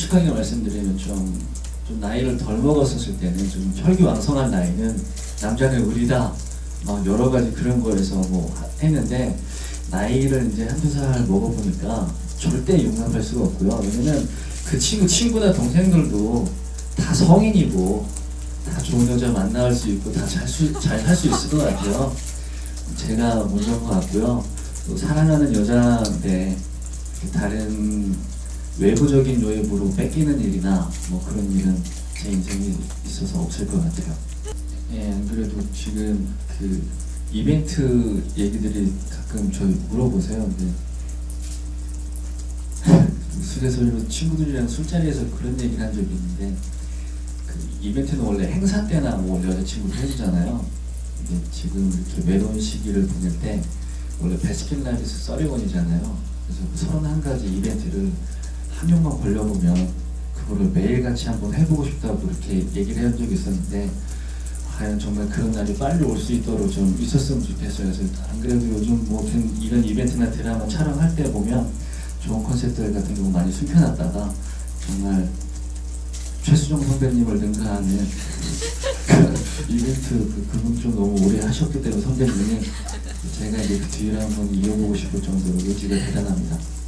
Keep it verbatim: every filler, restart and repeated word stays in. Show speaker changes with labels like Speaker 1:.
Speaker 1: 솔직하게 말씀드리면 좀, 좀 나이를 덜 먹었었을 때는 좀 혈기왕성한 나이는 남자는 의리다 막 여러 가지 그런 거에서 뭐 했는데 나이를 이제 한두 살 먹어보니까 절대 용납할 수가 없고요. 왜냐면 그 친구, 친구나 동생들도 다 성인이고 다 좋은 여자 만날 수 있고 다 잘 수, 잘 할 수 있을 것 같아요. 제가 먼저인 것 같고요. 또 사랑하는 여자인데 다른 외부적인 요입으로 뺏기는 일이나 뭐 그런 일은 제 인생에 있어서 없을 것 같아요. 예, 안 그래도 지금 그 이벤트 얘기들이 가끔 저희 물어보세요. 근데 우스갯소리로 친구들이랑 술자리에서 그런 얘기를 한 적이 있는데 그 이벤트는 원래 행사 때나 뭐 여자친구를 해주잖아요. 근데 지금 이렇게 외로운 시기를 보낼 때 원래 베스킨라빈스 서리원이잖아요. 그래서 서른한 가지 이벤트를 한 명만 걸려보면 그거를 매일같이 한번 해보고 싶다고 이렇게 얘기를 한 적이 있었는데 과연 정말 그런 날이 빨리 올 수 있도록 좀 있었으면 좋겠어요. 그래서 안 그래도 요즘 뭐 이런 이벤트나 드라마 촬영할 때 보면 좋은 컨셉들 같은 경우 많이 숨겨놨다가 정말 최수종 선배님을 능가하는 이벤트 그, 그분 좀 너무 오래 하셨기 때문에 선배님이 제가 이제 그 뒤를 한번 이어보고 싶을 정도로 의지가 대단합니다.